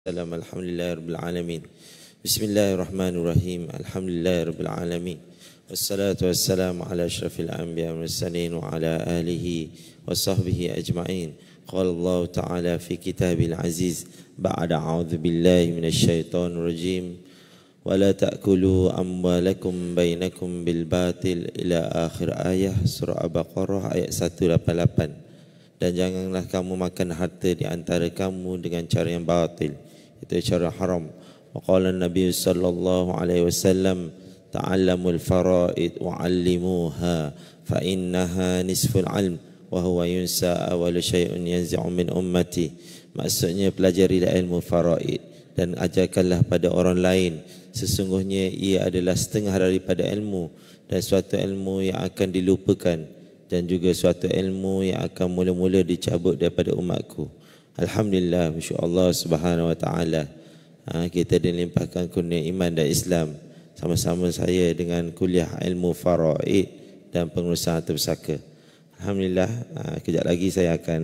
Salam alhamdulillahirabbil alamin. Bismillahirrahmanirrahim. Alhamdulillahirabbil alamin. Wassalatu wassalamu ala asyrafil anbiya wal mursalin wa ala alihi wa sahbihi ajma'in. Qala Allah Ta'ala fi kitabil aziz ba'da a'udzu billahi minasyaitonir rajim. Wa la ta'kulu amwalakum bainakum bil batil ila akhir ayah surah Al-Baqarah ayat 188. Dan janganlah kamu makan harta di antara kamu dengan cara yang batil, itu cara haram. Wa qala Nabi sallallahu alaihi wasallam, ta'allamul faraid wa 'allimuha fa innaha nisful 'ilm wa huwa yunsa awwalu syai'un yanzi'u min ummati. Maksudnya pelajarilah ilmu faraid dan ajarkanlah pada orang lain, sesungguhnya ia adalah setengah daripada ilmu, dan suatu ilmu yang akan dilupakan, dan juga suatu ilmu yang akan mula-mula dicabut daripada umatku. Alhamdulillah, masya-Allah subhanahu wa ta'ala, kita dilimpahkan kurnia iman dan Islam. Sama-sama saya dengan kuliah ilmu faraid dan pengurusan harta pusaka. Alhamdulillah, kejap lagi saya akan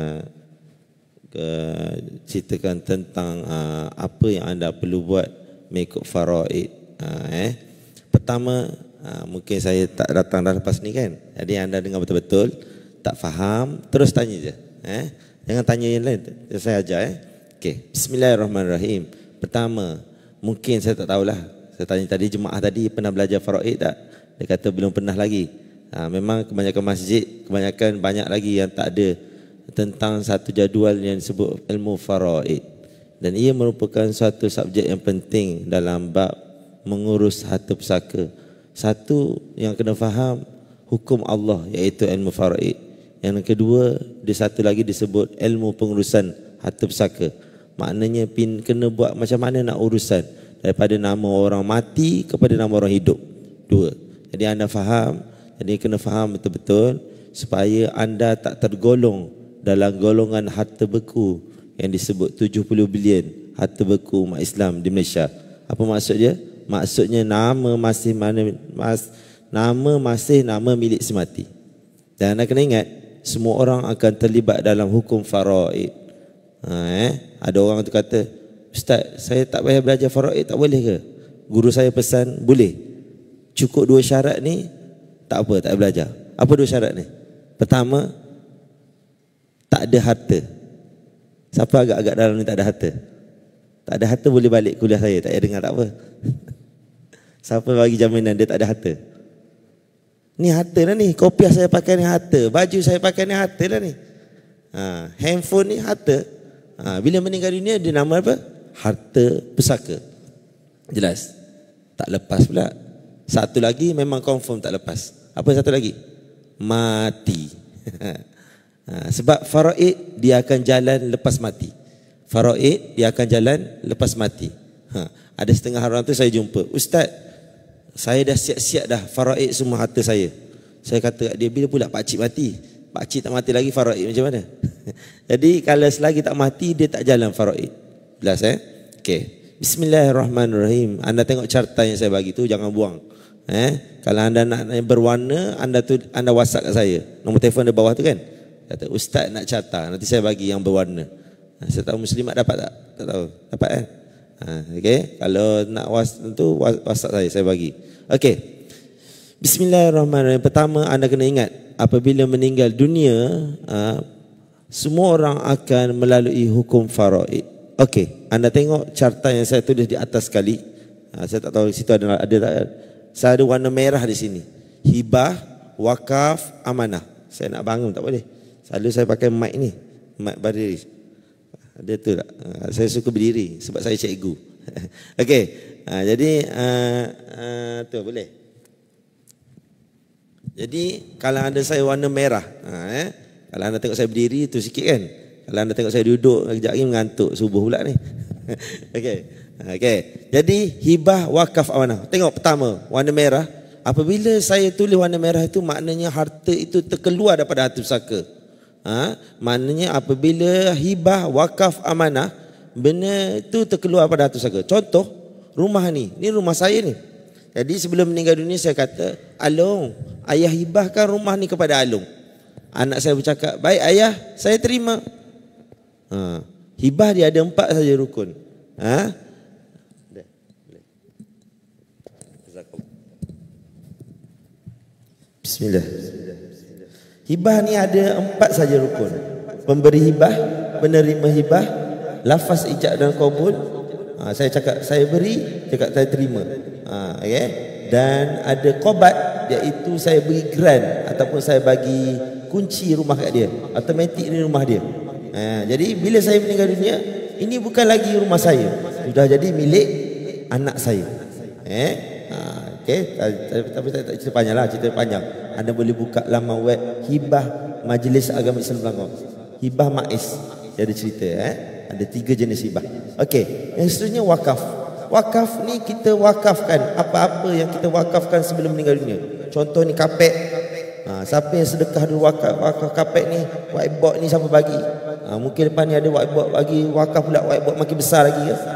ceritakan tentang apa yang anda perlu buat mengikut faraid. Pertama, mungkin saya tak datang dah lepas ni kan, jadi anda dengar betul-betul, tak faham terus tanya je, jangan tanya yang lain, saya ajar. Okey, bismillahirrahmanirrahim. Pertama, mungkin saya tak tahulah, saya tanya tadi jemaah tadi pernah belajar faraid tak? Dia kata belum pernah lagi. Memang kebanyakan masjid, banyak lagi yang tak ada tentang satu jadual yang disebut ilmu faraid, dan ia merupakan suatu subjek yang penting dalam bab mengurus harta pusaka. Satu yang kena faham hukum Allah, iaitu ilmu faraid. Yang kedua, dia satu lagi disebut ilmu pengurusan harta pusaka. Maknanya kena buat macam mana nak urusan, daripada nama orang mati kepada nama orang hidup. Dua. Jadi anda faham, jadi kena faham betul-betul supaya anda tak tergolong dalam golongan harta beku yang disebut 70 bilion harta beku umat Islam di Malaysia. Apa maksudnya? Maksudnya nama masih nama milik semati. Dan anda kena ingat, semua orang akan terlibat dalam hukum faraid. Ada orang tu kata, Ustaz, saya tak payah belajar faraid, tak boleh ke? Guru saya pesan, boleh. Cukup dua syarat ni, tak apa, tak belajar. Apa dua syarat ni? Pertama, tak ada harta. Siapa agak-agak dalam ni tak ada harta? Tak ada harta boleh balik kuliah saya, tak payah dengar, tak apa. Siapa bagi jaminan dia tak ada harta? Ni harta dah ni, kopiah saya pakai ni harta, baju saya pakai ni harta dah ni. Handphone ni harta. Bila meninggal dunia dia nama apa? Harta pusaka. Jelas? Tak lepas pula. Satu lagi memang confirm tak lepas. Apa satu lagi? Mati. Sebab faraid dia akan jalan lepas mati. Faraid dia akan jalan lepas mati. Ada setengah orang tu saya jumpa, Ustaz, saya dah siap-siap dah faraid semua harta saya. Saya kata kat dia, bila pula pakcik mati? Pakcik tak mati lagi, faraid macam mana? Jadi kalau selagi tak mati, dia tak jalan faraid. Jelas Okey. Bismillahirrahmanirrahim. Anda tengok carta yang saya bagi tu, jangan buang. Kalau anda nak berwarna, anda WhatsApp kat saya. Nombor telefon di bawah tu kan. Kata, Ustaz nak carta, nanti saya bagi yang berwarna. Saya tahu muslimat dapat tak? Tak tahu. Dapat kan? Okey, kalau nak WhatsApp saya bagi. Okey. Bismillahirrahmanirrahim. Pertama, anda kena ingat, apabila meninggal dunia, semua orang akan melalui hukum faraid. Okey, anda tengok carta yang saya tulis di atas sekali. Saya tak tahu situ ada tak. Saya ada warna merah di sini. Hibah, wakaf, amanah. Saya nak bangun tak boleh. Selalu saya pakai mic ni, mic berdiri. Ada tu tak? Saya suka berdiri sebab saya cikgu. Okey. Jadi tu boleh. Jadi kalau anda saya warna merah, kalau anda tengok saya berdiri tu sikit kan. Kalau anda tengok saya duduk kejap lagi mengantuk, subuh pula ni. Okey. Okey. Jadi hibah, wakaf, amanah. Tengok pertama warna merah. Apabila saya tulis warna merah itu, maknanya harta itu terkeluar daripada harta pusaka. Maknanya apabila hibah, wakaf, amanah, benda itu terkeluar pada harta pusaka. Contoh, rumah ni rumah saya ni. Jadi sebelum meninggal dunia saya kata, Alung, ayah hibahkan rumah ni kepada Alung. Anak saya bercakap, baik ayah, saya terima. Hibah dia ada 4 saja rukun. Ha? Bismillah. Hibah ni ada 4 saja rukun. Pemberi hibah, penerima hibah, lafaz ijab dan qabul. Saya cakap saya beri, cakap saya terima. Okay? Dan ada qabat, iaitu saya beri grant ataupun saya bagi kunci rumah kat dia, automatik ni rumah dia. Jadi bila saya meninggal dunia, ini bukan lagi rumah saya, sudah jadi milik anak saya. Okey, tapi saya tak cerita panjang lah, cerita panjang. Anda boleh buka laman web Hibah Majlis Agama Islam Selangor. Hibah Maiz, dia ada cerita. Ada 3 jenis hibah. Okey, yang seterusnya wakaf. Wakaf ni kita wakafkan apa-apa yang kita wakafkan sebelum meninggal dunia. Contoh ni kapet. Siapa yang sedekah dulu wakaf kapet ni, whiteboard ni siapa bagi? Mungkin depan ni ada whiteboard bagi wakaf pula, whiteboard makin besar lagi ya.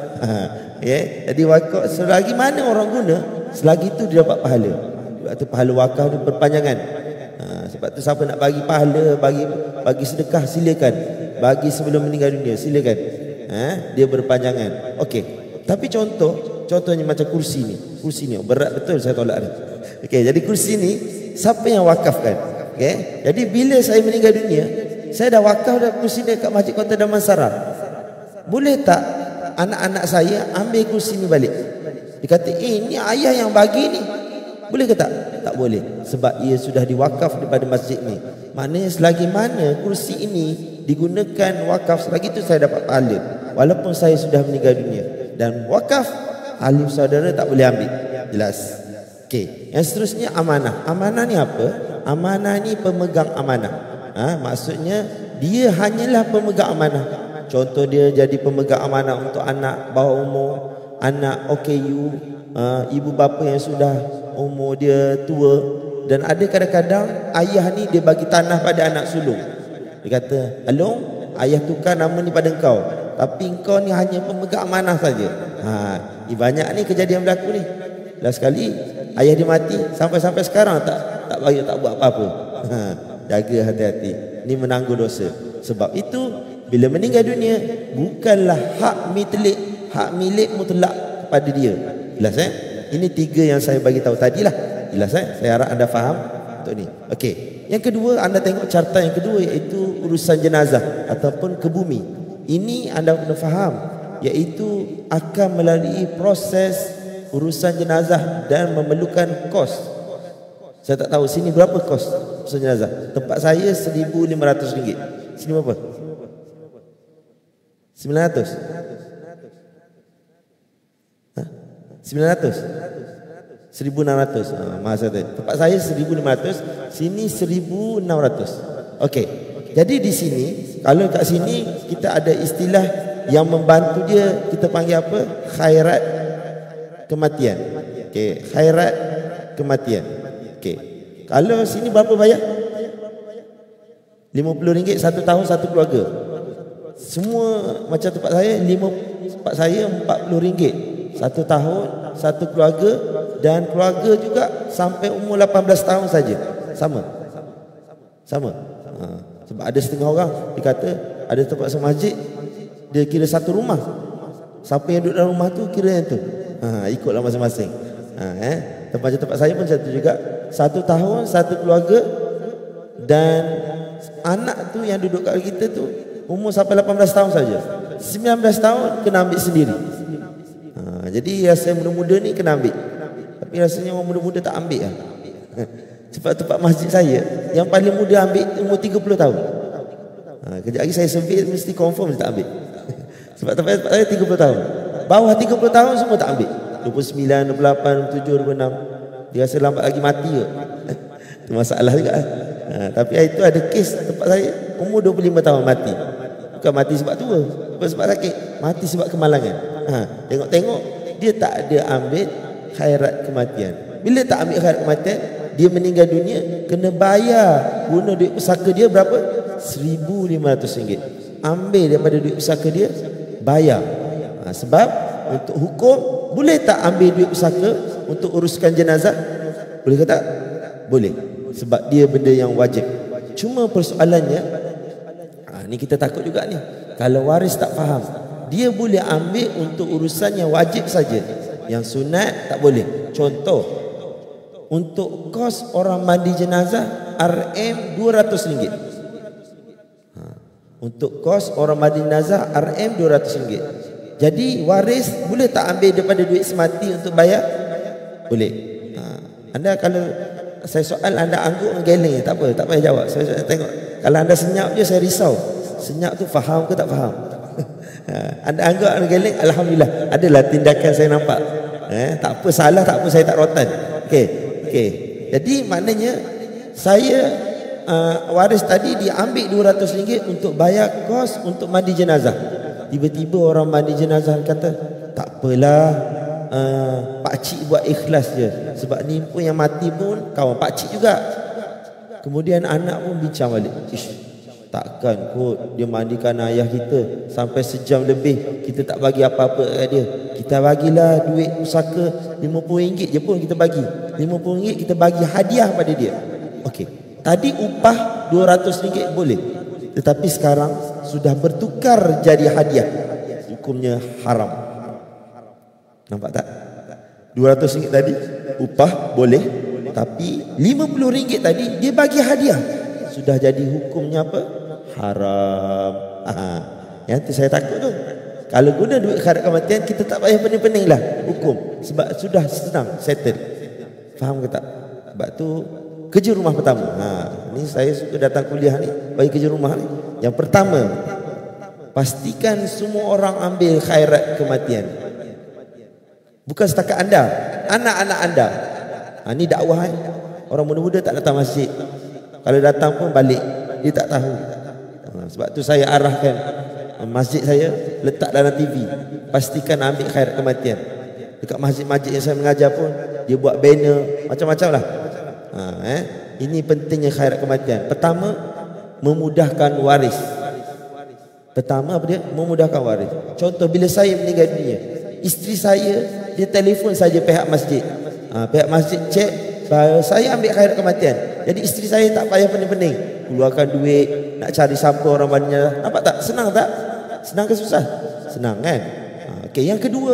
Jadi wakaf selagi mana orang guna, selagi itu dia dapat pahala. Sebab tu pahala wakaf ni berpanjangan. Sebab tu siapa nak bagi pahala, bagi sedekah silakan. Bagi sebelum meninggal dunia silakan. Dia berpanjangan. Okey. Tapi contohnya macam kursi ni. Kursi ni berat betul, saya tolak dia. Okey, jadi kursi ni siapa yang wakafkan? Okey. Jadi bila saya meninggal dunia, saya dah wakaf dah kursi ni kat Masjid Kota Damansara. Boleh tak anak-anak saya ambil kursi ni balik? Dia kata, ini ayah yang bagi ni. Boleh ke tak? Tak boleh. Sebab ia sudah diwakaf daripada masjid ni. Maknanya selagi mana kursi ini digunakan wakaf, selagi itu saya dapat pahala. Walaupun saya sudah meninggal dunia. Dan wakaf, ahli saudara tak boleh ambil. Jelas. Okey. Yang seterusnya amanah. Amanah ni apa? Amanah ni pemegang amanah. Maksudnya dia hanyalah pemegang amanah. Contoh dia jadi pemegang amanah untuk anak bawah umur, anak OKU, ibu bapa yang sudah umur dia tua. Dan ada kadang-kadang ayah ni dia bagi tanah pada anak sulung. Dia kata, "Along, ayah tukar nama ni pada engkau, tapi engkau ni hanya pemegang amanah saja." Banyak ni kejadian berlaku ni. Last sekali ayah dia mati, sampai sekarang tak buat apa-apa. Jaga hati-hati. Ni menanggung dosa. Sebab itu bila meninggal dunia, bukanlah hak milik mutlak kepada dia. Jelas Ini 3 yang saya bagi tahu tadilah. Jelas Saya harap anda faham untuk ni. Okey. Yang kedua, anda tengok carta yang kedua, iaitu urusan jenazah ataupun kebumi. Ini anda kena faham, iaitu akan melalui proses urusan jenazah dan memerlukan kos. Saya tak tahu sini berapa kos urusan jenazah. Tempat saya RM1,500. Sini berapa? 900. 900. 1,600. Masa tu. Tempat saya 1,500, sini 1,600. Okey. Jadi di sini, kalau kat sini kita ada istilah yang membantu dia, kita panggil apa? Khairat kematian. Okey, khairat kematian. Okey. Kalau sini berapa bayar? RM50 1 tahun 1 keluarga. Semua macam tempat saya RM40 1 tahun 1 keluarga, dan keluarga juga sampai umur 18 tahun saja. Sama. Sebab ada setengah orang dia kata ada tempat semasjid dia kira 1 rumah. Siapa yang duduk dalam rumah tu kira yang tu. Ikutlah masing-masing. Tempat saya pun satu juga. 1 tahun 1 keluarga, dan anak tu yang duduk kat kita tu umur sampai 18 tahun saja. 19 tahun kena ambil sendiri. Jadi rasa muda-muda ni kena ambil. Tapi rasanya orang muda-muda tak ambil lah. Sebab tempat masjid saya yang paling muda ambil umur 30 tahun. Kejap lagi saya survey mesti confirm dia tak ambil. Sebab tempat saya 30 tahun. Bawah 30 tahun semua tak ambil. 29, 28, 27, 26. Dia rasa lambat lagi mati ke. Itu masalah juga. Tapi itu ada kes tempat saya umur 25 tahun mati. Bukan mati sebab tua, bukan sebab sakit, mati sebab kemalangan. Tengok-tengok dia tak ada ambil khairat kematian. Bila tak ambil khairat kematian, dia meninggal dunia, kena bayar guna duit pusaka dia berapa? RM1,500. Ambil daripada duit pusaka dia, bayar. Sebab untuk hukum, boleh tak ambil duit pusaka untuk uruskan jenazah? Boleh ke tak? Boleh. Sebab dia benda yang wajib. Cuma persoalannya, ni kita takut juga ni, kalau waris tak faham, dia boleh ambil untuk urusan yang wajib saja. Yang sunat tak boleh. Contoh, untuk kos orang mandi jenazah RM200. Untuk kos orang mandi jenazah RM200. Jadi waris boleh tak ambil daripada duit semati untuk bayar? Boleh. Anda kalau saya soal anda angguk geleng, tak apa, tak payah jawab. Saya tengok. Kalau anda senyap je saya risau. Senyap tu faham ke tak faham? Anda angguk geleng, alhamdulillah. Adalah tindakan saya nampak. Tak apa salah, tak apa, saya tak rotan. Okey. Jadi maknanya saya waris tadi diambil RM200 untuk bayar kos untuk mandi jenazah. Tiba-tiba orang mandi jenazah kata, tak apalah, pakcik buat ikhlas je. Sebab ni pun yang mati pun kawan pakcik juga. Kemudian anak pun bincang balik, takkan kot dia mandikan ayah kita sampai sejam lebih, kita tak bagi apa-apa kat dia. Kita bagilah duit pusaka RM50 je pun kita bagi. RM50 kita bagi hadiah pada dia. Okey. Tadi upah RM200 boleh. Tetapi sekarang sudah bertukar jadi hadiah. Hukumnya haram. Nampak tak? RM200 tadi upah boleh, tapi RM50 tadi dia bagi hadiah. Sudah jadi hukumnya apa? Haram. Yang tu saya takut tu. Kalau guna duit khairat kematian, kita tak payah pening-pening lah hukum. Sebab sudah senang, settle. Faham ke tak? Sebab tu kerja rumah pertama. Ni saya suka datang kuliah ni, bagi kerja rumah ni. Yang pertama, pastikan semua orang ambil khairat kematian. Bukan setakat anda, anak-anak anda. Ni dakwah ni. Orang muda-muda tak datang masjid. Kalau datang pun balik, dia tak tahu. Sebab tu saya arahkan masjid saya letak dalam TV. Pastikan ambil khairat kematian. Dekat masjid-masjid yang saya mengajar pun dia buat banner macam-macam lah. Ini pentingnya khairat kematian. Pertama, memudahkan waris. Pertama apa dia? Memudahkan waris. Contoh, bila saya meninggal dunia, isteri saya dia telefon saja pihak masjid. Pihak masjid cek, saya ambil khairat kematian. Jadi isteri saya tak payah pening-pening keluarkan duit nak cari siapa orang banyak. Nampak tak? Senang tak? Senang ke susah? Senang kan? Okey, yang kedua,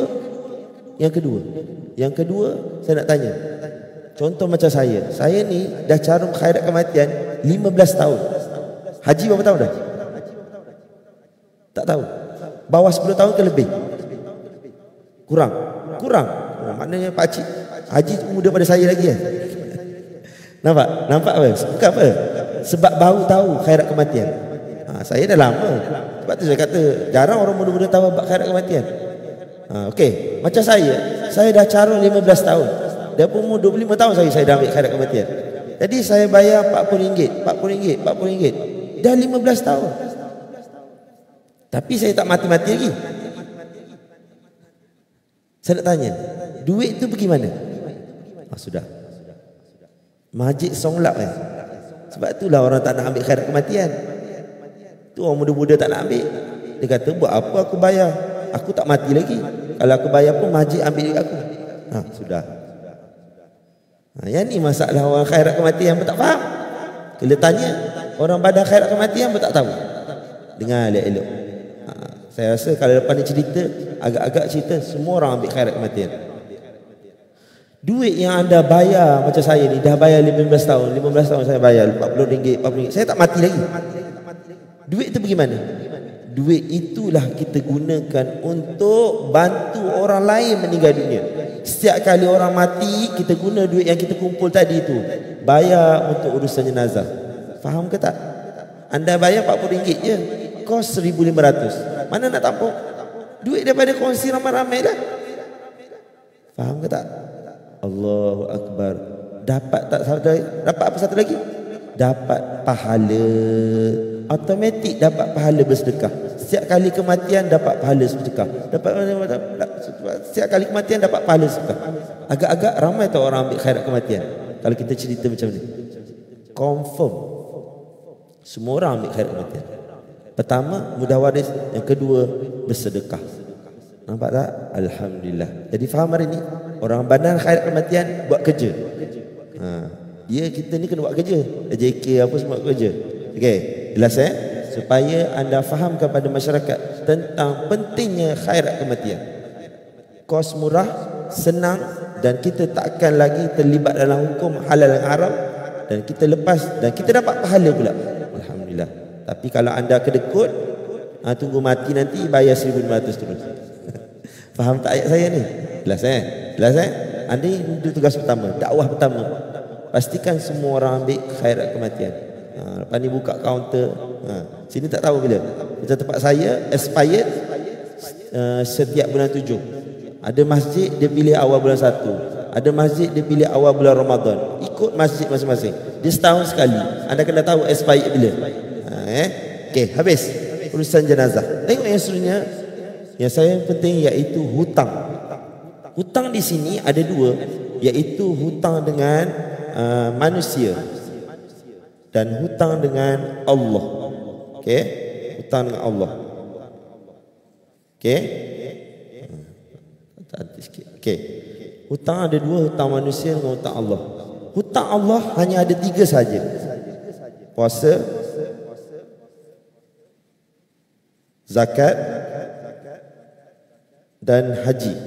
saya nak tanya. Contoh macam saya ni dah carum khairat kematian 15 tahun. Haji berapa tahun dah? Tak tahu. Bawah 10 tahun ke lebih? Kurang. Maknanya pakcik haji muda pada saya lagi ya. Nampak apa? Bukan apa? Sebab baru tahu khairat kematian. Saya dah lama. Sebab tu saya kata jarang orang muda-muda tahu khairat kematian. Okey, macam saya dah carum 15 tahun. Dah pun umur 25 tahun saya dah ambil khairat kematian. Jadi saya bayar RM40. Dah 15 tahun. Tapi saya tak mati-mati lagi. Saya nak tanya, duit tu pergi mana? Sudah. Masjid songlap kan? Sebab itulah orang tak nak ambil khairat kematian. Tu orang muda-muda tak nak ambil. Dia kata, buat apa aku bayar? Aku tak mati lagi. Kalau aku bayar pun masjid ambil duit aku. Sudah. Yang ni masalah orang khairat kematian pun tak faham. Bila tanya, orang badan khairat kematian pun tak tahu. Dengar elok-elok. Saya rasa kalau lepas ni cerita, agak-agak cerita, semua orang ambil khairat kematian. Duit yang anda bayar macam saya ni, dah bayar 15 tahun saya bayar RM40. Saya tak mati lagi. Duit tu pergi mana? Duit itulah kita gunakan untuk bantu orang lain meninggal dunia. Setiap kali orang mati, kita guna duit yang kita kumpul tadi tu, bayar untuk urusan jenazah. Faham ke tak? Anda bayar RM40 je, kos RM1,500. Mana nak tampung? Duit daripada kongsi ramai-ramai dah. Faham ke tak? Allahu Akbar. Dapat apa satu lagi? Dapat pahala. Automatik dapat pahala bersedekah. Setiap kali kematian dapat pahala sedekah. Setiap kali kematian dapat pahala sedekah. Agak-agak ramai tahu orang ambil khairat kematian. Kalau kita cerita macam ni, confirm semua orang ambil khairat kematian. Pertama, mudah waris. Yang kedua, bersedekah. Nampak tak? Alhamdulillah. Jadi faham hari ni, orang bandar khairat kematian buat kerja. Kita ni kena buat kerja. JK apa semua buat kerja. Okey, jelas supaya anda faham kepada masyarakat tentang pentingnya khairat kematian. Kos murah, senang, dan kita tak akan lagi terlibat dalam hukum halal dan haram, dan kita lepas dan kita dapat pahala pula. Alhamdulillah. Tapi kalau anda kedekut, tunggu mati nanti bayar 1,500 terus. Faham tak ayat saya ni? Jelas Jelas Anda ini tugas pertama, dakwah pertama. Pastikan semua orang ambil khairat kematian. Lepas ni buka kaunter. Sini tak tahu bila. Macam tempat saya expired setiap bulan 7. Ada masjid dia pilih awal bulan 1. Ada masjid dia pilih awal bulan Ramadan. Ikut masjid masing-masing. Dia setahun sekali. Anda kena tahu expired bila. Okey, habis urusan jenazah. Tengok yang seterusnya. Yang saya penting iaitu hutang. Hutang di sini ada dua, iaitu hutang dengan manusia dan hutang dengan Allah. Okey, hutang dengan Allah. Okey. Okey. Hutang ada dua, hutang manusia dengan hutang Allah. Hutang Allah hanya ada 3 saja. Puasa, zakat dan haji.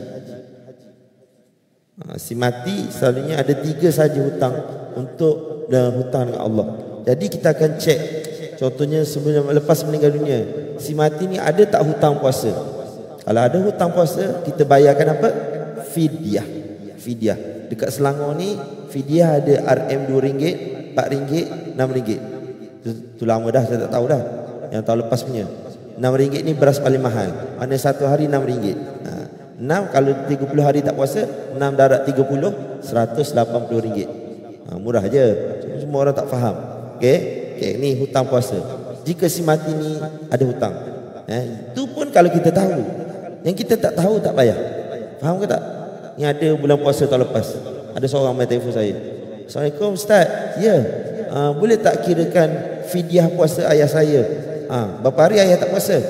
Si mati selalunya ada 3 saja hutang untuk hutang dengan Allah. Jadi kita akan cek. Contohnya sebelum lepas meninggal dunia, si mati ni ada tak hutang puasa? Kalau ada hutang puasa, kita bayarkan apa? Fidyah. Fidyah. Dekat Selangor ni fidyah ada RM RM2, RM4, RM6. Itu lama dah, saya tak tahu dah. Yang tahun lepas punya. RM6 ni beras paling mahal. Mana satu hari RM6. 6 kalau 30 hari tak puasa, 6 darat 30, RM180. Murah je. Semua orang tak faham. Okey, ni hutang puasa. Jika si mati ni ada hutang, itu pun kalau kita tahu. Yang kita tak tahu tak payah. Faham ke tak? Ni ada bulan puasa tahun lepas. Ada seorang main telefon saya. Assalamualaikum Ustaz. Ya. Boleh tak kirakan fidyah puasa ayah saya? Berapa hari ayah tak puasa?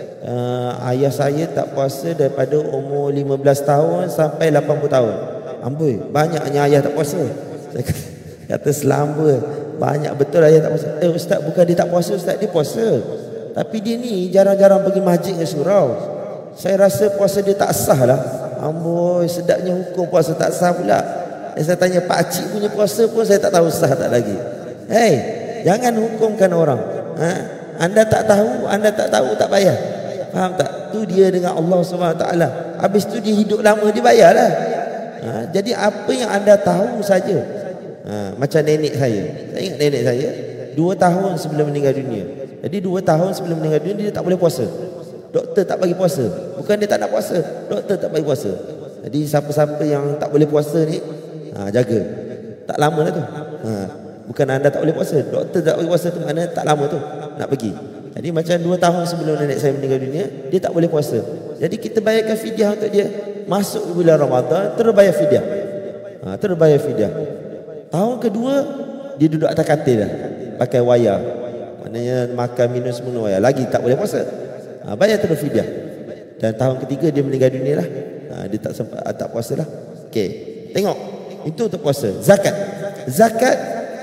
Ayah saya tak puasa daripada umur 15 tahun sampai 80 tahun. Amboi, banyaknya ayah tak puasa. Saya kata selamba, banyak betul ayah tak puasa. Ustaz, bukan dia tak puasa Ustaz, dia puasa. Tapi dia ni jarang-jarang pergi masjid ke surau. Saya rasa puasa dia tak sah lah. Amboi, sedapnya hukum puasa tak sah pula. Saya tanya Pak Cik punya puasa pun saya tak tahu sah tak lagi. Hei, jangan hukumkan orang. Anda tak tahu tak payah. Faham tak? Tu dia dengan Allah SWT. Habis tu dia hidup lama, dia bayarlah. Jadi apa yang anda tahu saja. Macam nenek saya. Saya ingat nenek saya 2 tahun sebelum meninggal dunia. Jadi 2 tahun sebelum meninggal dunia dia tak boleh puasa. Doktor tak bagi puasa. Bukan dia tak nak puasa, doktor tak bagi puasa. Jadi siapa-siapa yang tak boleh puasa ni, jaga. Tak lama lah tu. Bukan anda tak boleh puasa, doktor tak bagi puasa tu mana tak lama tu nak pergi. Jadi macam 2 tahun sebelum nenek saya meninggal dunia, dia tak boleh puasa. Jadi kita bayarkan fidyah untuk dia. Masuk bulan Ramadan, terus bayar fidyah. Terus bayar fidyah. Tahun kedua, dia duduk atas katil lah, pakai wayar. Maknanya makan minum semua wayar. Lagi tak boleh puasa. Bayar terus fidyah. Dan tahun ketiga dia meninggal dunia lah. Dia tak sempat tak puasa lah. Okey, tengok. Itu untuk puasa. Zakat. Zakat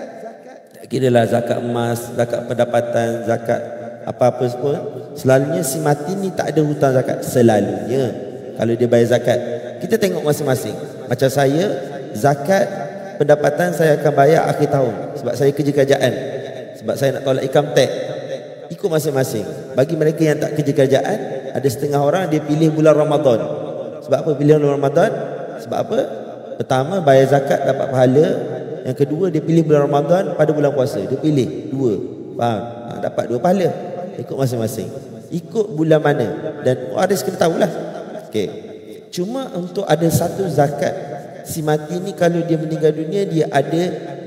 kiralah zakat emas, zakat pendapatan, zakat apa-apa pun, selalunya si mati ni tak ada hutang zakat. Selalunya kalau dia bayar zakat, kita tengok masing-masing. Macam saya, zakat pendapatan saya akan bayar akhir tahun sebab saya kerja kerajaan, sebab saya nak tolak income tax. Ikut masing-masing. Bagi mereka yang tak kerja kerajaan, ada setengah orang dia pilih bulan Ramadan. Sebab apa pilih bulan Ramadan? Sebab apa? Pertama, bayar zakat dapat pahala. Yang kedua, dia pilih bulan Ramadan pada bulan puasa. Dia pilih 2. Faham? Dapat 2 pahala. Ikut masing-masing. Ikut bulan mana. Dan ada kena tahulah. Okey. Cuma untuk ada satu zakat, si mati ni kalau dia meninggal dunia, dia ada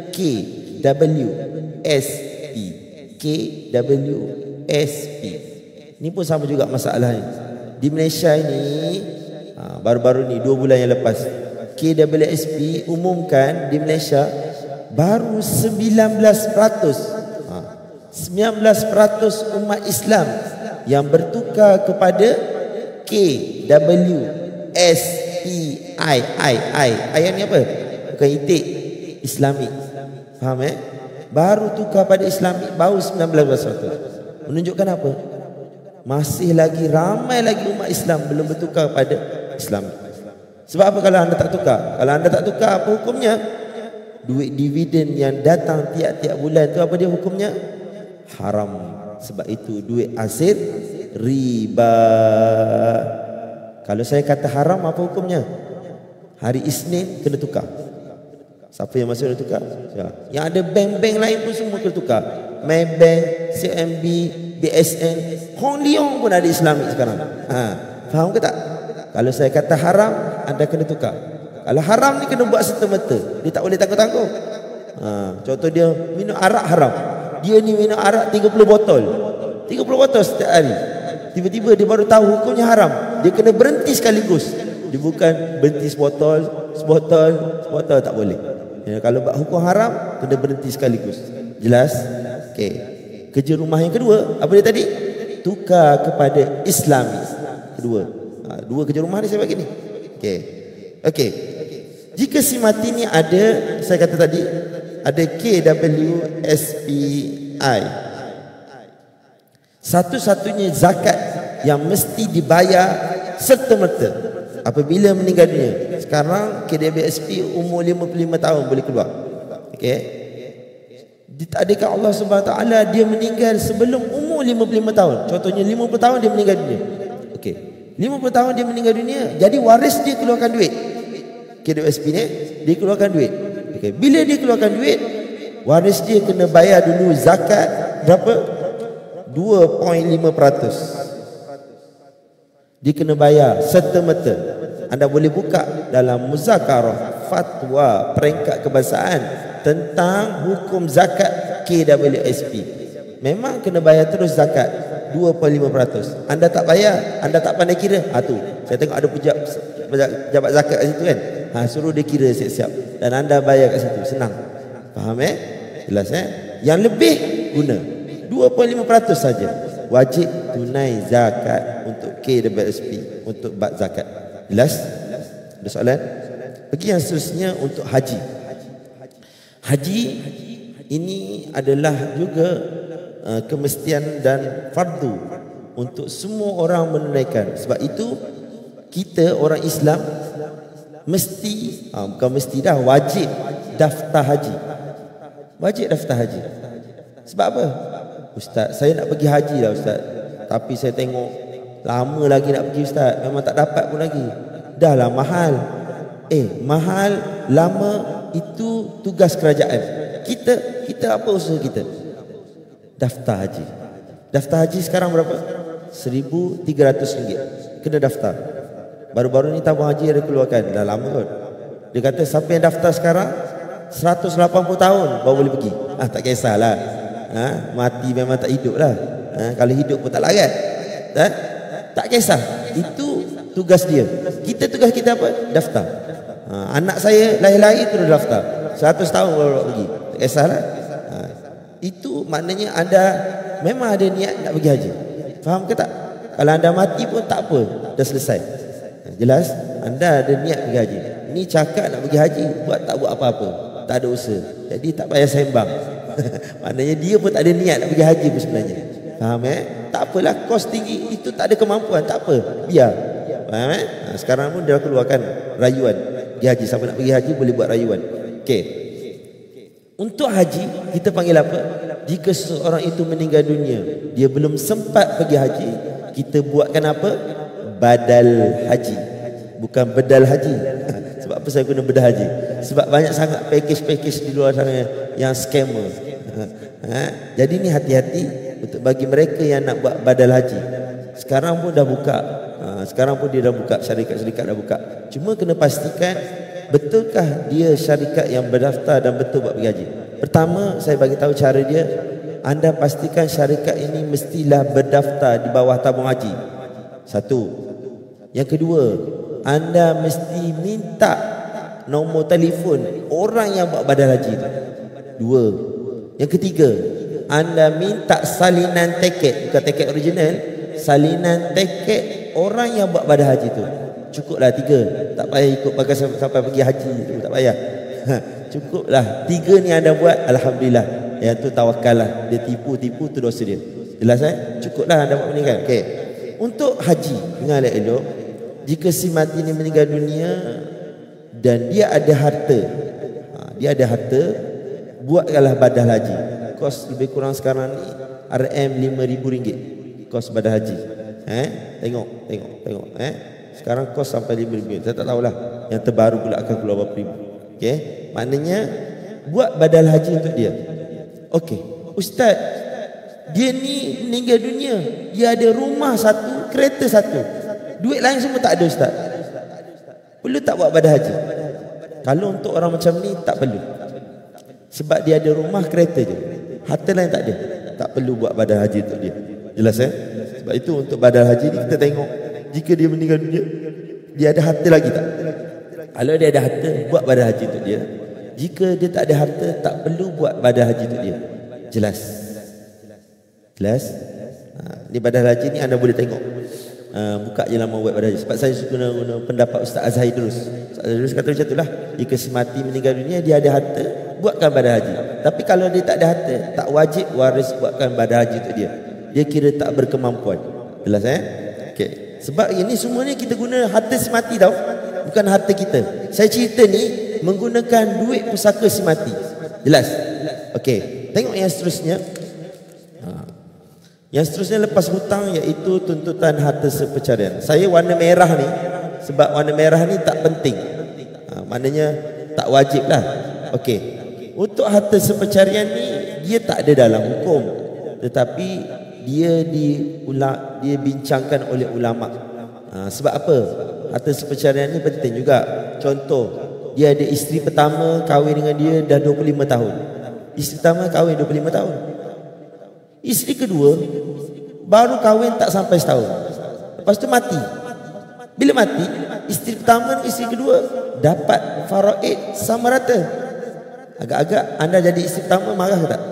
KWSP. KWSP. Ini pun sama juga masalahnya. Di Malaysia ini, baru-baru ni 2 bulan yang lepas, KWSP umumkan di Malaysia baru 19% umat Islam yang bertukar kepada KWSPI. Ayat ni apa? Bukan itik, Islamik. Faham Baru tukar pada Islamik baru 19%. Menunjukkan apa? Masih lagi ramai lagi umat Islam belum bertukar pada Islam. Sebab apa kalau anda tak tukar? Kalau anda tak tukar, apa hukumnya? Duit dividen yang datang tiap-tiap bulan tu apa dia hukumnya? Haram. Sebab itu duit hasil riba. Kalau saya kata haram, apa hukumnya? Hari Isnin kena tukar. Siapa yang masih kena tukar? Yang ada bank-bank lain pun semua kena tukar. Maybank, CMB, BSN, Hong Leong pun ada Islamik sekarang. Faham ke tak? Kalau saya kata haram, anda kena tukar. Kalau haram ni kena buat serta-merta. Dia tak boleh tangguh-tangguh. Contoh dia minum arak haram. Dia ni minum arak 30 botol. 30 botol setiap hari. Tiba-tiba dia baru tahu hukumnya haram. Dia kena berhenti sekaligus. Dia bukan berhenti sebotol, tak boleh. Kalau buat hukum haram, kena berhenti sekaligus. Jelas? Okey. Kerja rumah yang kedua, apa dia tadi? Tukar kepada Islami. Kedua. Dua kerja rumah ni saya buat gini. Okey. Jika si mati ni ada, saya kata tadi, ada KWSPI. Satu-satunya zakat yang mesti dibayar serta-merta apabila meninggal dunia. Sekarang KWSP umur 55 tahun boleh keluar. Okey. Adakah Allah SWT dia meninggal sebelum umur 55 tahun? Contohnya 50 tahun dia meninggal dunia. Okey. 50 tahun dia meninggal dunia, jadi waris dia keluarkan duit. KWSP ni dia keluarkan duit. Okay. Bila dia keluarkan duit, waris dia kena bayar dulu zakat berapa? 2.5%. Dia kena bayar serta-merta. Anda boleh buka dalam Muzakarah Fatwa Peringkat Kebangsaan tentang hukum zakat KWSP. Memang kena bayar terus zakat 2.5%. Anda tak bayar, anda tak pandai kira. Tu, saya tengok ada pejabat zakat kat situ kan. Suruh dia kira siap-siap dan anda bayar kat situ, senang. Faham Jelas Yang lebih guna 2.5% saja. Wajib tunai zakat untuk KWSP, untuk bab zakat. Jelas? Ada soalan? Pergi yang seterusnya untuk haji. Haji ini adalah juga kemestian dan fardu untuk semua orang menunaikan. Sebab itu kita orang Islam mesti, bukan mesti dah, wajib daftar haji. Wajib daftar haji. Sebab apa? Ustaz, saya nak pergi haji lah Ustaz, tapi saya tengok lama lagi nak pergi Ustaz, memang tak dapat pun lagi. Dah lah mahal. Mahal, lama, itu tugas kerajaan. Kita apa usaha kita? Daftar haji. Daftar haji sekarang berapa? RM1,300 kena daftar. Baru-baru ni tabung haji ada keluarkan, dah lama kot. Dia kata siapa yang daftar sekarang 180 tahun baru boleh pergi. Tak kisahlah. Mati memang tak hidup lah. Kalau hidup pun tak larat. Tak kisah. Itu tugas dia. Tugas kita apa? Daftar. Anak saya lahir-lahir terus daftar. 100 tahun baru pergi. Tak kisahlah. Itu maknanya anda memang ada niat nak pergi haji. Faham ke tak? Kalau anda mati pun tak apa, dah selesai. Jelas? Anda ada niat pergi haji. Ni cakap nak pergi haji, tak buat apa-apa, tak ada usaha. Jadi tak payah sembang. Maknanya dia pun tak ada niat nak pergi haji pun sebenarnya. Faham Tak apalah, kos tinggi, itu tak ada kemampuan, tak apa, biar. Faham Sekarang pun dia keluarkan rayuan pergi haji. Siapa nak pergi haji boleh buat rayuan. Okey. Untuk haji, kita panggil apa? Jika seseorang itu meninggal dunia, dia belum sempat pergi haji, kita buatkan apa? Badal haji. Bukan bedal haji. Sebab apa saya guna bedal haji? Sebab banyak sangat package-package di luar sana yang scammer. Jadi ni hati-hati untuk bagi mereka yang nak buat badal haji. Sekarang pun dah buka. Sekarang pun dia dah buka, syarikat-syarikat dah buka. Cuma kena pastikan betulkah dia syarikat yang berdaftar dan betul buat pergi haji. Pertama, saya bagi tahu cara dia. Anda pastikan syarikat ini mestilah berdaftar di bawah tabung haji. Satu. Yang kedua, anda mesti minta nombor telefon orang yang buat badal haji itu. Dua. Yang ketiga, anda minta salinan tiket, bukan tiket original, salinan tiket orang yang buat badal haji itu. Cukuplah 3. Tak payah ikut pakai sampai pergi haji tu, tak payah. Cukuplah 3 ni anda buat, alhamdulillah. Yang tu tawakal lah. Dia tipu tu dosa dia. Jelas Cukuplah anda buat meninggal. Okey. Untuk haji, dengar elok. Jika si mati ni meninggal dunia dan dia ada harta, buatkanlah badal haji. Kos lebih kurang sekarang ni RM5,000 kos badal haji. Tengok. Sekarang kos sampai RM5,000. Saya tak tahulah. Yang terbaru pula akan keluar berapa ribu. Okey. Maknanya buat badal haji untuk dia. Okey. Ustaz, dia ni meninggal dunia, dia ada rumah satu, kereta satu, duit lain semua tak ada, Ustaz. Perlu tak buat badal haji? Kalau untuk orang macam ni tak perlu. Sebab dia ada rumah, kereta je, harta lain tak ada. Tak perlu buat badal haji untuk dia. Jelas Sebab itu untuk badal haji ni kita tengok, jika dia meninggal dunia, dia ada harta lagi tak? Kalau dia ada harta, buat badal haji untuk dia. Jika dia tak ada harta, tak perlu buat badal haji untuk dia. Jelas? Ni badal haji ni anda boleh tengok. Buka je laman web badal haji. Sebab saya suka guna pendapat Ustaz Azhar Idrus. Ustaz Azhar Idrus kata macam itulah. Jika si mati meninggal dunia, dia ada harta, buatkan badal haji. Tapi kalau dia tak ada harta, tak wajib waris buatkan badal haji untuk dia. Dia kira tak berkemampuan. Jelas Okey. Sebab ini semuanya kita guna harta si mati tau, bukan harta kita. Saya cerita ni menggunakan duit pusaka si mati. Jelas? Okey. Tengok yang seterusnya. Yang seterusnya lepas hutang, iaitu tuntutan harta sepercarian. Saya warna merah ni sebab warna merah ni tak penting. Maknanya tak wajib lah. Okey. Untuk harta sepercarian ni, dia tak ada dalam hukum, tetapi dia dibincangkan oleh ulama. Sebab apa? Harta sepercarian ni penting juga. Contoh, dia ada isteri pertama, kahwin dengan dia dah 25 tahun. Isteri pertama kahwin 25 tahun. Isteri kedua baru kahwin tak sampai setahun, lepas tu mati. Bila mati, isteri pertama dan isteri kedua dapat faraid sama rata. Agak-agak anda jadi isteri pertama marah ke tak?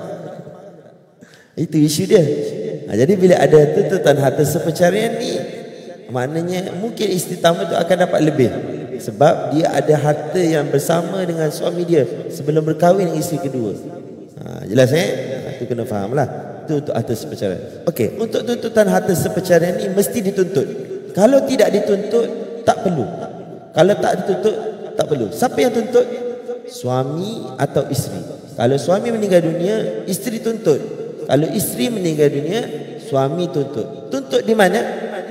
Itu isu dia. Jadi bila ada tuntutan harta sepercarian ni, maknanya mungkin isteri pertama tu akan dapat lebih, sebab dia ada harta yang bersama dengan suami dia sebelum berkahwin dengan isteri kedua. Jelas Itu kena faham lah. Itu untuk harta sepercarian. Okey, untuk tuntutan harta sepercarian ni mesti dituntut. Kalau tidak dituntut, tak perlu. Kalau tak dituntut, tak perlu. Siapa yang tuntut? Suami atau isteri. Kalau suami meninggal dunia, isteri tuntut. Kalau isteri meninggal dunia, suami tuntut. Tuntut di mana?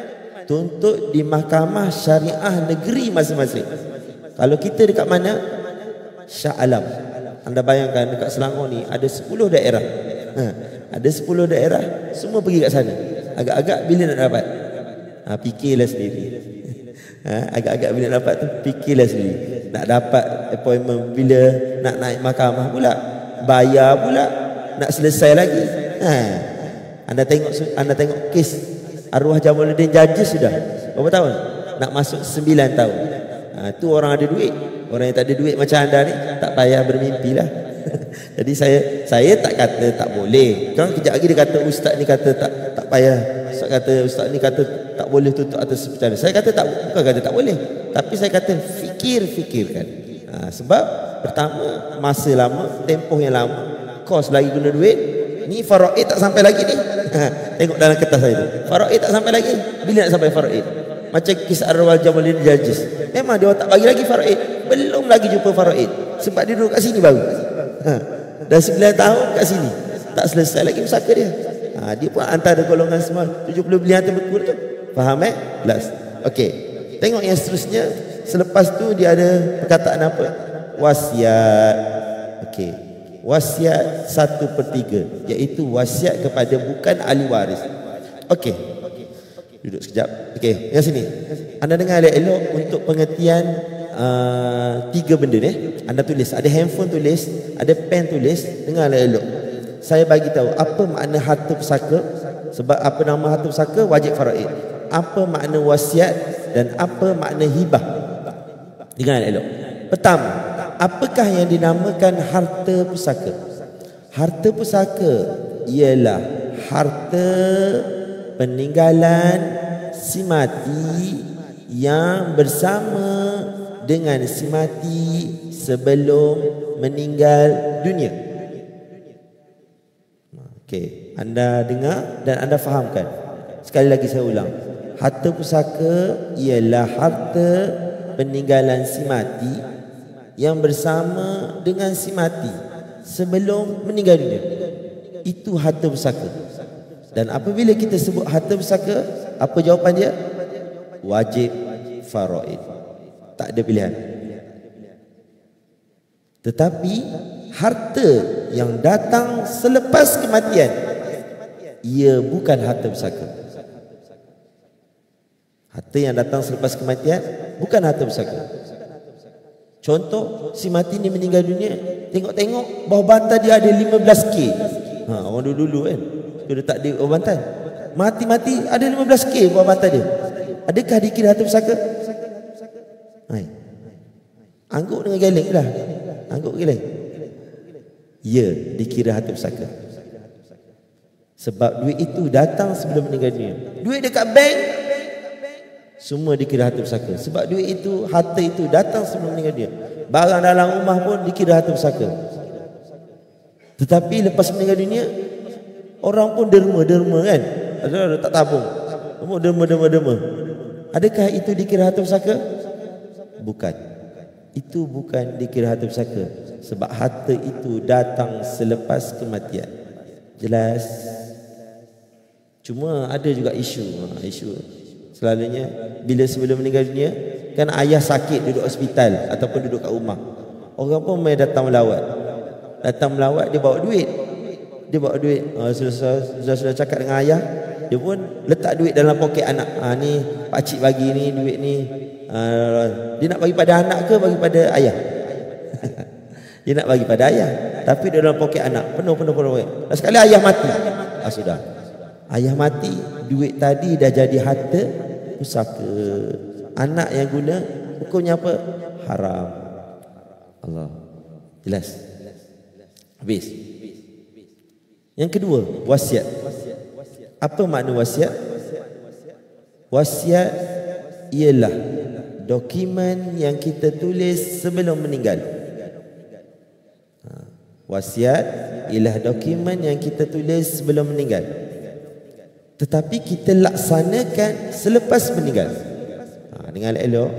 Tuntut di mahkamah syariah negeri masing-masing. Kalau kita dekat mana? Shah Alam. Anda bayangkan dekat Selangor ni ada 10 daerah. Ada 10 daerah, semua pergi kat sana. Agak-agak bila nak dapat? Fikirlah sendiri. Agak-agak bila nak dapat tu, fikirlah sendiri. Nak dapat appointment bila, nak naik mahkamah pula, bayar pula, nak selesai lagi. Anda tengok kes arwah Jamaluddin Judges sudah berapa tahun? Nak masuk 9 tahun. Tu orang ada duit. Orang yang tak ada duit macam anda ni, tak payah bermimpi lah. Jadi saya tak kata tak boleh. Kan kejap lagi dia kata ustaz ni kata tak payah. Ustaz ni kata tak boleh tutup atas sepercarian. Saya kata bukan kata tak boleh, tapi saya kata fikirkan. Sebab pertama masa lama, tempoh yang lama, kos lagi guna duit. Ni faraid tak sampai lagi ni. Tengok dalam kertas saya tu. Faraid tak sampai lagi. Bila nak sampai faraid? Macam kisah arwah Jamaluddin Judges. Memang dia tak bagi lagi faraid. Belum lagi jumpa faraid. Sebab dia duduk kat sini baru. Dah 9 tahun kat sini, tak selesai lagi pusaka dia. Dia pun antara golongan semua 70 bilion terbekur tu. Faham Jelas. Okey. Tengok yang seterusnya. Selepas tu dia ada perkataan apa? Wasiat. Okey. Wasiat 1/3, iaitu wasiat kepada bukan ahli waris. Okey. Duduk sekejap. Okey, yang sini. Anda dengar elok untuk pengertian 3 benda ni. Anda tulis, ada handphone tulis, ada pen tulis, dengarlah elok. Saya bagi tahu apa makna harta pusaka. Sebab apa nama harta pusaka? Wajib faraid. Apa makna wasiat dan apa makna hibah? Dengar elok. Pertama, apakah yang dinamakan harta pusaka? Harta pusaka ialah harta peninggalan si mati yang bersama dengan si mati sebelum meninggal dunia. Okey, anda dengar dan anda fahamkan. Sekali lagi saya ulang. Harta pusaka ialah harta peninggalan si mati yang bersama dengan si mati sebelum meninggal dunia. Itu harta pusaka. Dan apabila kita sebut harta pusaka, apa jawapan dia? Wajib faraid. Tak ada pilihan. Tetapi harta yang datang selepas kematian, ia bukan harta pusaka. Harta yang datang selepas kematian bukan harta pusaka. Contoh, si mati ni meninggal dunia, tengok-tengok bawah bantal dia ada 15K. Orang dulu kan, dia letak di bawah bantal. Mati-mati ada 15K bawah bantal dia. Adakah dikira harta pusaka? Angguk dengan geleng lah. Angguk geleng. Ya, dikira harta pusaka. Sebab duit itu datang sebelum meninggal dunia. Duit dekat bank, semua dikira harta pusaka. Sebab duit itu, harta itu datang sebelum meninggal dunia. Barang dalam rumah pun dikira harta pusaka. Tetapi lepas meninggal dunia, orang pun derma-derma kan. Ada tak tabung. Semua derma-derma. Adakah itu dikira harta pusaka? Bukan. Itu bukan dikira harta pusaka. Sebab harta itu datang selepas kematian. Jelas? Cuma ada juga isu. Selalunya bila sebelum meninggal dunia, kan ayah sakit duduk hospital ataupun duduk kat rumah, orang pun mai datang melawat. Datang melawat, dia bawa duit. Sudah cakap dengan ayah, dia pun letak duit dalam poket anak. Ni pakcik bagi ni duit ni. Dia nak bagi pada anak ke bagi pada ayah? Dia nak bagi pada ayah, tapi dia dalam poket anak penuh. Sekali ayah mati, sudah. Ayah mati, duit tadi dah jadi harta pusaka. Anak yang guna, hukumnya apa? Haram. Allah. Jelas? Habis. Yang kedua, wasiat. Apa makna wasiat? Wasiat ialah dokumen yang kita tulis sebelum meninggal. Wasiat ialah dokumen yang kita tulis sebelum meninggal, tetapi kita laksanakan selepas meninggal. Dengar elok.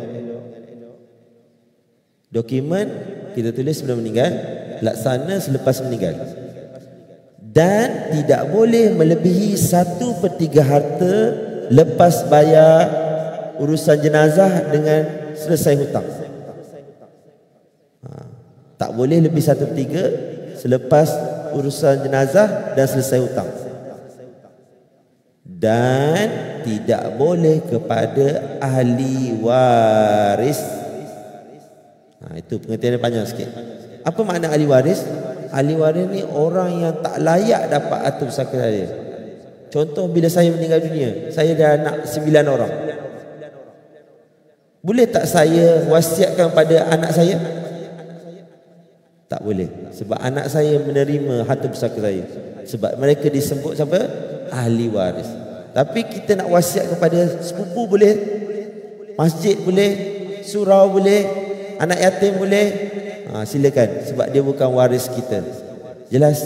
Dokumen kita tulis sebelum meninggal, laksana selepas meninggal. Dan tidak boleh melebihi 1/3 harta lepas bayar urusan jenazah dengan selesai hutang. Tak boleh lebih 1/3 selepas urusan jenazah dan selesai hutang. Dan tidak boleh kepada ahli waris. Itu pengertiannya panjang sikit. Apa makna ahli waris? Ahli waris ni orang yang tak layak dapat harta pusaka saya. Contoh, bila saya meninggal dunia, saya dah anak 9 orang. Boleh tak saya wasiatkan pada anak saya? Tak boleh. Sebab anak saya menerima harta pusaka saya. Sebab mereka disebut siapa? Ahli waris. Tapi kita nak wasiat kepada sepupu boleh, masjid boleh, surau boleh, anak yatim boleh. Silakan. Sebab dia bukan waris kita. Jelas?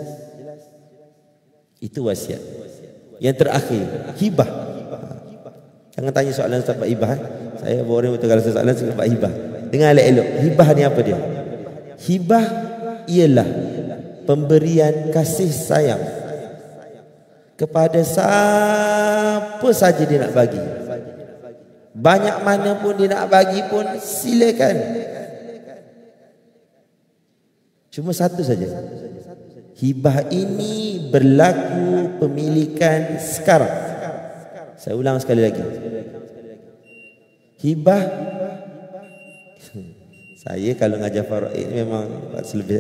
Itu wasiat. Yang terakhir, hibah. Jangan tanya soalan Ustaz Pak hibah. Saya boring betul kalau soalan Ustaz Pak hibah. Dengar elok-elok. Hibah ni apa dia? Hibah ialah pemberian kasih sayang kepada siapa saja dia nak bagi. Banyak mana pun dia nak bagi pun silakan. Cuma satu saja. Hibah ini berlaku pemilikan sekarang. Saya ulang sekali lagi. Hibah, saya kalau ngajar faraid memang selebih.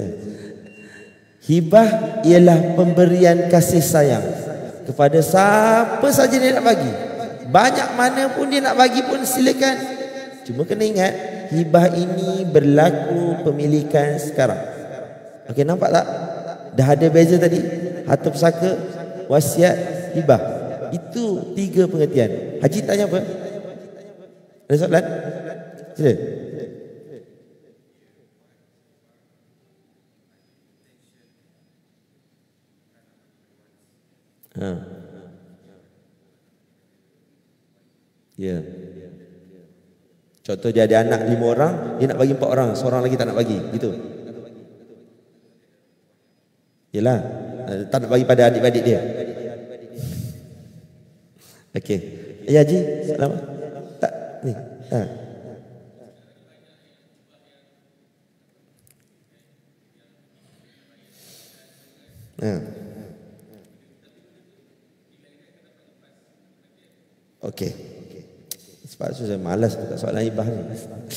Hibah ialah pemberian kasih sayang kepada siapa saja dia nak bagi. Banyak mana pun dia nak bagi pun silakan. Cuma kena ingat, hibah ini berlaku pemilikan sekarang. Okey, nampak tak? Dah ada beza tadi. Harta pusaka, wasiat, hibah. Itu 3 pengertian. Haji tanya apa? Ada soalan? Sila. Ya. Contoh dia ada anak 5 orang, dia nak bagi 4 orang, seorang lagi tak nak bagi, gitu. Yalah, tak nak bagi pada adik-adik dia. Okey. Ya Haji, selamat. Tak ni. Ha. Ha. Okey. Sebab saya malas buka soalan hibah ni.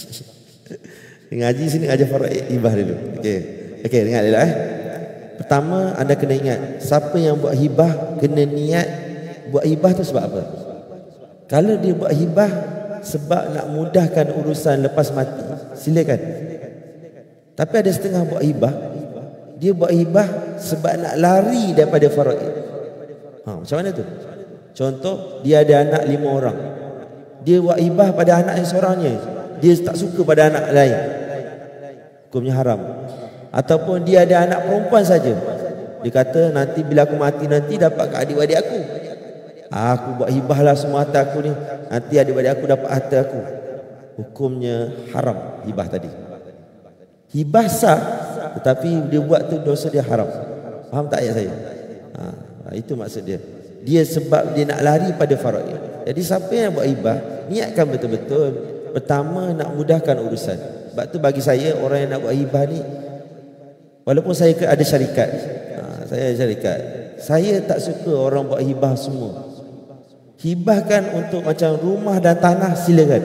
Ngaji sini ajar faraid hibah dulu. Okey. Okey, dengar dulu Pertama, anda kena ingat, siapa yang buat hibah kena niat buat hibah tu sebab apa? Kalau dia buat hibah sebab nak mudahkan urusan lepas mati, silakan. Tapi ada setengah buat hibah, dia buat hibah sebab nak lari daripada faraid. Macam mana tu? Contoh, dia ada anak 5 orang. Dia buat hibah pada anak yang seorangnya. Dia tak suka pada anak lain. Hukumnya haram. Ataupun dia ada anak perempuan saja. Dia kata nanti bila aku mati nanti dapat ke adik-adik aku. Aku buat hibahlah semua harta aku ni, nanti adik-adik aku dapat harta aku. Hukumnya haram hibah tadi. Hibah sah, tetapi dia buat tu dosa dia haram. Faham tak ayat saya? Itu maksud dia. Dia sebab dia nak lari pada faraid. Jadi siapa yang buat hibah, niatkan betul-betul. Pertama, nak mudahkan urusan. Sebab tu bagi saya, orang yang nak buat hibah ni, walaupun saya ada syarikat, saya ada syarikat, saya tak suka orang buat hibah semua. Hibahkan untuk macam rumah dan tanah, silakan.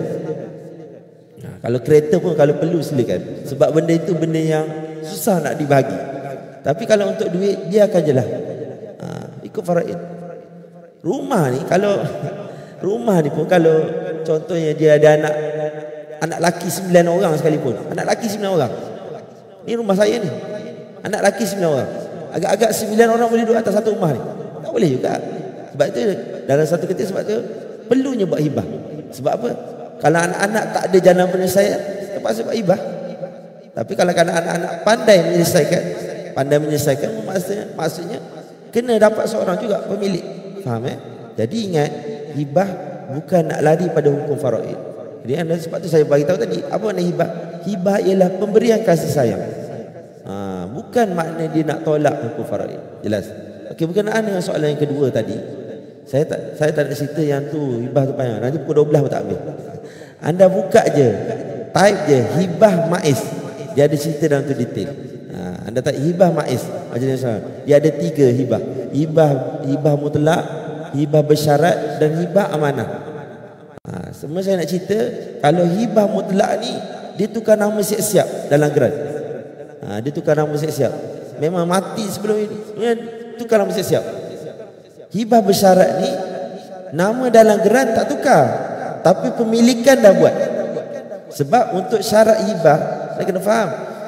Kalau kereta pun kalau perlu silakan. Sebab benda itu benda yang susah nak dibagi. Tapi kalau untuk duit, dia akan jelah. Ikut faraid. Rumah ni kalau rumah ni pun kalau contohnya dia ada anak laki 9 orang sekalipun. Anak laki 9 orang. Ni rumah saya ni. Anak laki 9 orang. Agak-agak 9 orang boleh duduk atas satu rumah ni. Tak boleh juga. Sebab itu dalam satu ketika, sebab tu perlunya buat hibah. Sebab apa? Kalau anak-anak tak ada jalan penyelesaian, terpaksa buat hibah. Tapi kalau anak-anak pandai menyelesaikan, maksudnya kena dapat seorang juga pemilik. Faham Jadi ingat, hibah bukan nak lari pada hukum faraid. Jadi sebab tu saya bagi tahu tadi, apa makna hibah? Hibah ialah pemberian kasih sayang. Bukan makna dia nak tolak hukum faraid. Jelas? Okey, berkenaan dengan soalan yang kedua tadi, saya tak nak cerita yang tu hibah tu panjang. Nanti pukul 12 pun tak habis. Anda buka je, type je hibah maiz. Dia ada cerita dalam tu detail. Anda tak hibah maiz, macam ni soalan. Dia ada 3 hibah. Hibah mutlak, hibah bersyarat dan hibah amanah. Semua saya nak cerita, kalau hibah mutlak ni dia tukar nama siap-siap dalam geran. Dia tukar nama siap-siap. Memang mati sebelum ini. Dia tukar nama siap-siap. Hibah bersyarat ni nama dalam geran tak tukar, tapi pemilikan dah buat. Sebab untuk syarat hibah, saya kena faham.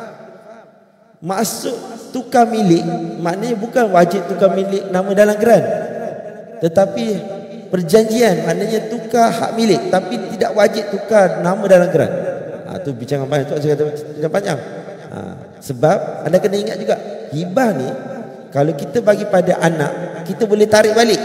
Maksud tukar milik, maknanya bukan wajib tukar milik nama dalam geran, tetapi perjanjian, maknanya tukar hak milik, tapi tidak wajib tukar nama dalam geran. Tu bincang panjang, tu saya kata bincang panjang. Sebab anda kena ingat juga, hibah ni kalau kita bagi pada anak, kita boleh tarik balik.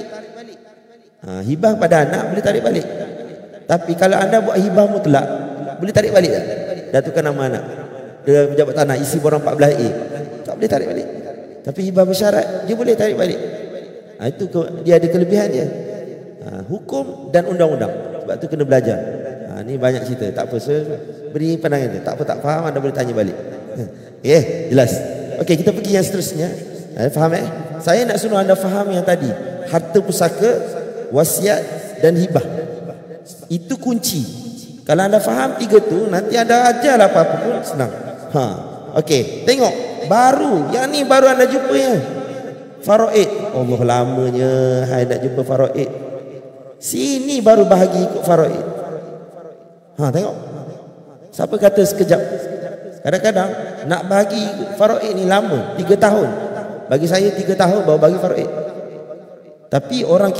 Hibah pada anak boleh tarik balik. Tapi kalau anda buat hibah mutlak, boleh tarik balik tak? Dah tukar nama anak, dia pejabat tanah, isi borang 14A, tak boleh tarik balik. Tapi hibah bersyarat, dia boleh tarik balik. Itu dia ada kelebihan dia. Hukum dan undang-undang. Sebab tu kena belajar. Ni banyak cerita, tak apa, saya beri pandangan dia. Tak apa, tak faham, anda boleh tanya balik. Jelas. Okey, kita pergi yang seterusnya. Faham Saya nak suruh anda faham yang tadi, harta pusaka, wasiat dan hibah. Itu kunci. Kalau anda faham 3 tu, nanti anda ajarlah apa-apa pun senang. Okey, tengok. Baru, yang ni baru anda jumpa ya. Faraid. Allah, lamanya hai nak jumpa faraid. Sini baru bahagi ikut faraid. Tengok. Siapa kata sekejap? Kadang-kadang nak bagi faraid ni lama, 3 tahun. Bagi saya 3 tahun baru bagi faraid. Tapi orang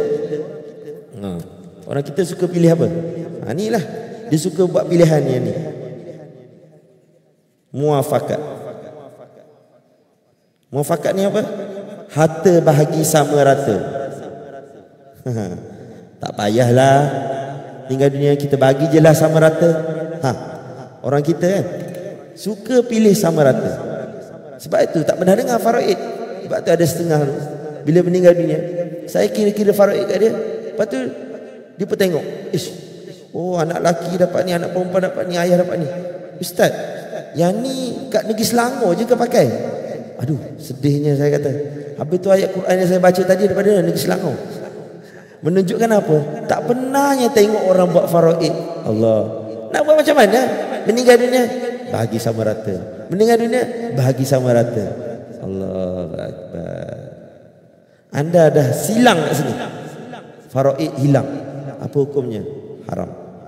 kita suka pilih apa? Inilah dia suka buat pilihan yang ni. Muafakat. Muafakat ni apa? Harta bahagi sama rata. Tak payahlah meninggal dunia kita bagi je lah sama rata. Orang kita kan suka pilih sama rata. Sebab itu tak pernah dengar faraid. Sebab tu ada setengah tu, bila meninggal dunia, saya kira-kira faraid kat dia. Lepas tu dia pun tengok, oh anak lelaki dapat ni, anak perempuan dapat ni, ayah dapat ni. Ustaz, yang ni kat negeri Selangor je ke pakai? Aduh, sedihnya saya kata. Habis tu ayat Quran yang saya baca tadi daripada negeri Selangor. Menunjukkan apa? Tak pernahnya tengok orang buat faraid. Allah. Nak buat macam mana? Meninggal dunia, bagi sama rata. Meninggal dunia, bagi sama rata. Allahu Akbar. Anda dah silang kat sini. Faraid hilang. Apa hukumnya? Haram.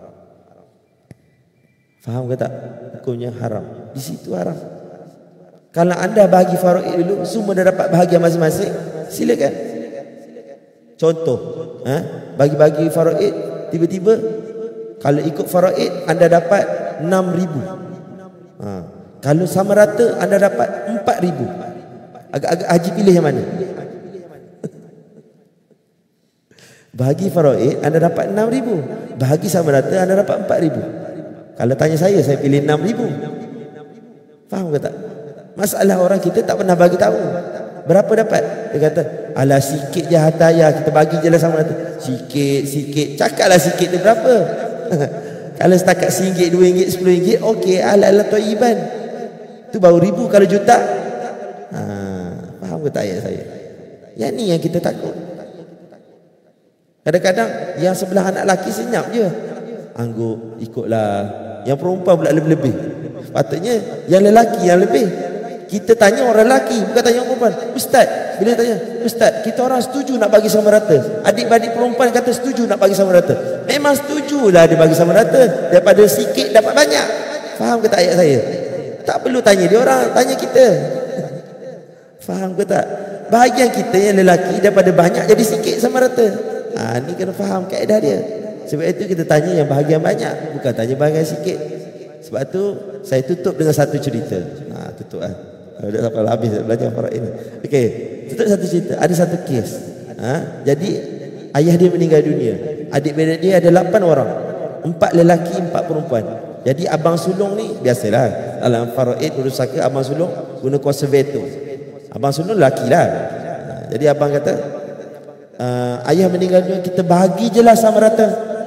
Faham ke tak? Hukumnya haram. Di situ haram. Kalau anda bagi faraid dulu, semua dah dapat bahagian masing-masing, silakan. Contoh, bagi-bagi faraid, tiba-tiba kalau ikut faraid anda dapat 6,000. Kalau sama rata anda dapat 4,000. Agak-agak haji pilih yang mana? Bagi faraid anda dapat 6,000, bagi sama rata anda dapat 4,000. Kalau tanya saya pilih 6,000. Faham ke tak? Masalah orang kita tak pernah bagi tahu berapa dapat. Dia kata, alah sikit je harta ayah, kita bagi je lah sama rata. Sikit. Cakaplah sikit tu berapa. Kalau setakat RM1, RM2, RM10, okey, ala-ala thayyiban. Tu baru ribu. Kalau juta, faham ke tak ayat saya? Yang ni yang kita takut. Kadang-kadang yang sebelah anak lelaki senyap je, angguk ikutlah. Yang perempuan pula lebih-lebih. Patutnya yang lelaki yang lebih. Kita tanya orang lelaki, bukan tanya orang perempuan. Ustaz, bila tanya, Ustaz, kita orang setuju nak bagi sama rata. Adik-adik perempuan kata setuju nak bagi sama rata. Memang setujulah dia bagi sama rata, daripada sikit dapat banyak. Faham ke tak ayat saya? Tak perlu tanya dia orang, tanya kita. Faham ke tak? Bahagian kita yang lelaki daripada banyak jadi sikit sama rata. Ni kena faham kaedah dia. Sebab itu kita tanya yang bahagian banyak, bukan tanya bahagian sikit. Sebab tu saya tutup dengan satu cerita. Tutup lah. Dah sampai habis belajar faraid ni. Okey, tutup satu cerita. Ada satu kes. Jadi ayah dia meninggal dunia. Adik-beradik dia ada 8 orang. 4 lelaki, 4 perempuan. Jadi abang sulung ni biasalah dalam faraid urusaka, abang sulung guna kuasa veto. Abang sulung lelaki lah. Jadi abang kata, ayah meninggal dunia, kita bagi je lah sama rata.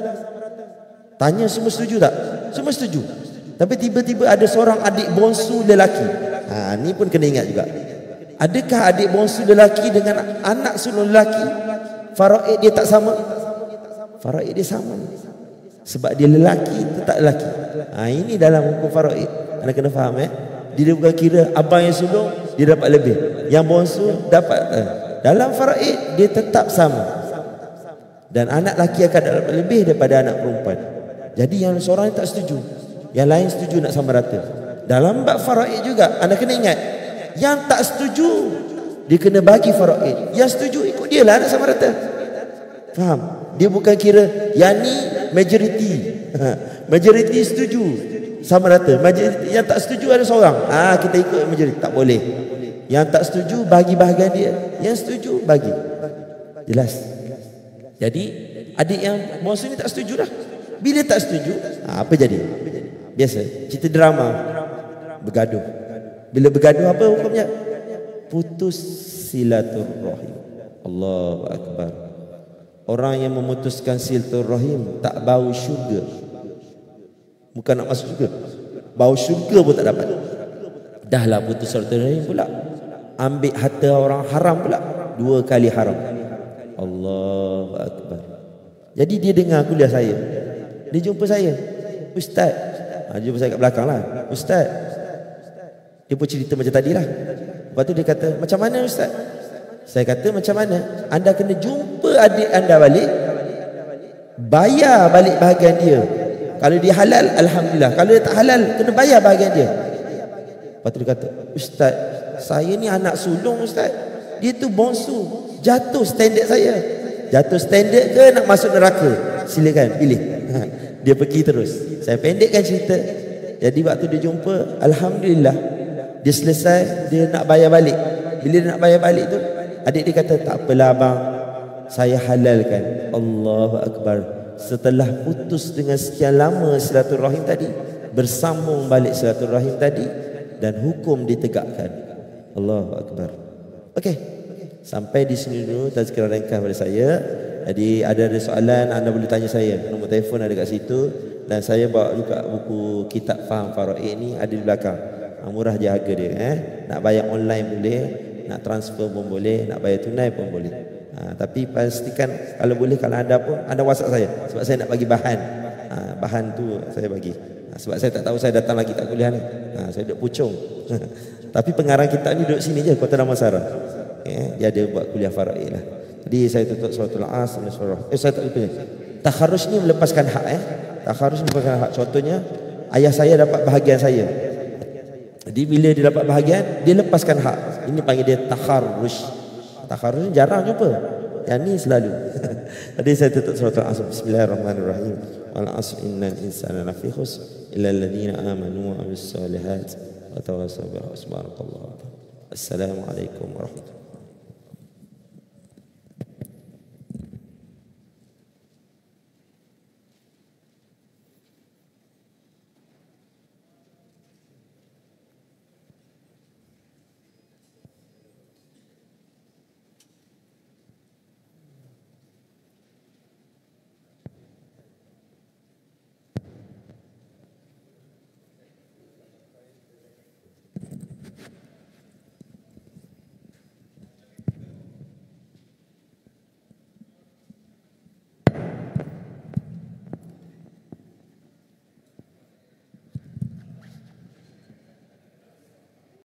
Tanya semua setuju tak? Semua setuju. Tapi tiba-tiba ada seorang adik bongsu lelaki. Ni pun kena ingat juga. Adakah adik bongsu lelaki dengan anak sulung lelaki faraid dia tak sama? Faraid dia sama. Sebab dia lelaki tetap lelaki. Ini dalam hukum faraid. Anda kena faham Dia bukan kira abang yang sulung dia dapat lebih, yang bongsu dapat. Dalam faraid dia tetap sama. Dan anak lelaki akan dapat lebih daripada anak perempuan. Jadi yang seorang tak setuju, yang lain setuju nak sama rata. Dalam bab faraid juga anda kena ingat, yang tak setuju dia kena bagi faraid, yang setuju ikut dia lah nak sama rata. Faham? Dia bukan kira yang ni majoriti. Majoriti setuju sama rata, majoriti yang tak setuju ada seorang, kita ikut majoriti. Tak boleh. Yang tak setuju bagi bahagian dia, yang setuju bagi. Jelas? Jadi adik yang bongsu ni tak setuju dah. Bila tak setuju, apa jadi? Biasa cerita drama, bergaduh. Bila bergaduh apa hukumnya? Putus silaturrahim. Allahu Akbar. Orang yang memutuskan silaturrahim tak bau syurga. Bukan nak masuk syurga, bau syurga pun tak dapat. Dahlah putus silaturrahim pula, ambil harta orang haram pula, 2 kali haram. Allahu Akbar. Jadi dia dengar kuliah saya, dia jumpa saya, Ustaz. Dia jumpa saya kat belakang lah, Ustaz. Dia pun cerita macam tadi lah. Lepas tu dia kata, macam mana Ustaz? Saya kata, macam mana? Anda kena jumpa adik anda balik, bayar balik bahagian dia. Kalau dia halal, alhamdulillah. Kalau dia tak halal, kena bayar bahagian dia. Lepas tu dia kata, Ustaz, saya ni anak sulung Ustaz. Dia tu bongsu, jatuh standard saya. Jatuh standard ke nak masuk neraka? Silakan pilih. Dia pergi terus. Saya pendekkan cerita. Jadi waktu dia jumpa, alhamdulillah, dia selesai, dia nak bayar balik. Bila dia nak bayar balik tu, adik dia kata, tak apalah abang, saya halalkan. Allahu Akbar. setelah putus dengan sekian lama silaturahim tadi, bersambung balik silaturahim tadi, dan hukum ditegakkan. Allahu Akbar. Okey, sampai di sini dulu tazkirah ringkas dari saya. Jadi ada soalan anda boleh tanya saya, nombor telefon ada kat situ, dan saya bawa juga buku kitab Faham Faraid ni ada di belakang. Murah je harga dia. Nak bayar online boleh, nak transfer pun boleh, nak bayar tunai pun boleh. Tapi pastikan kalau boleh, kalau anda pun anda WhatsApp saya, sebab saya nak bagi bahan. Bahan tu saya bagi. Sebab saya tak tahu saya datang lagi tak kuliah ni. Saya duduk pucung. Tapi pengarang kitab ni duduk sini je, Kota Damansara. Dia ada buat kuliah faraid lah. Jadi saya tutup suratul Asr dan surah. Saya tak lupa. Takharruj ni melepaskan hak. Takharruj melepaskan hak. Contohnya ayah saya dapat bahagian saya. Jadi bila dia dapat bahagian, dia lepaskan hak. Ini panggil dia takharruj. Takharruj jarang jumpa. Yang ni selalu. Jadi saya tutup suratul Asr. Bismillahirrahmanirrahim. Wal 'asr innal insana lafi khusr illa alladhina amanu wa amilus solihat wa tawassaw bil haqq. Assalamualaikum warahmatullahi wabarakatuh.